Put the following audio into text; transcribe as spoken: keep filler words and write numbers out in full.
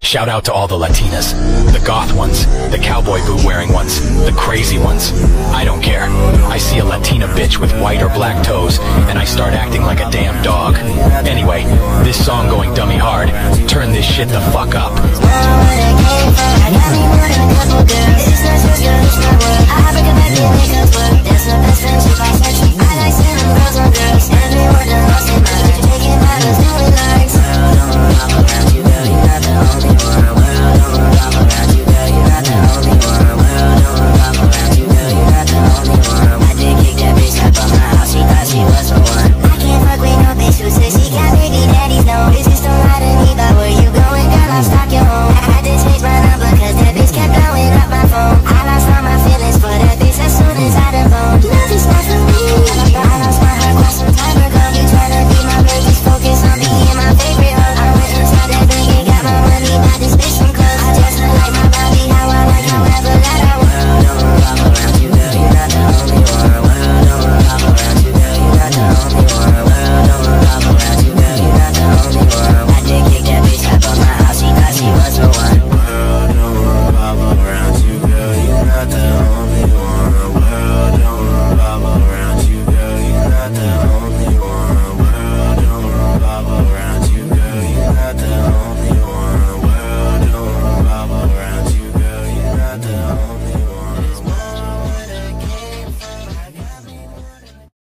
Shout out to all the Latinas, the goth ones, the cowboy boot wearing ones, the crazy ones. I don't care. I see a Latina bitch with white or black toes, and I start acting like a damn dog. Anyway, this song going dummy hard. Turn this shit the fuck up. This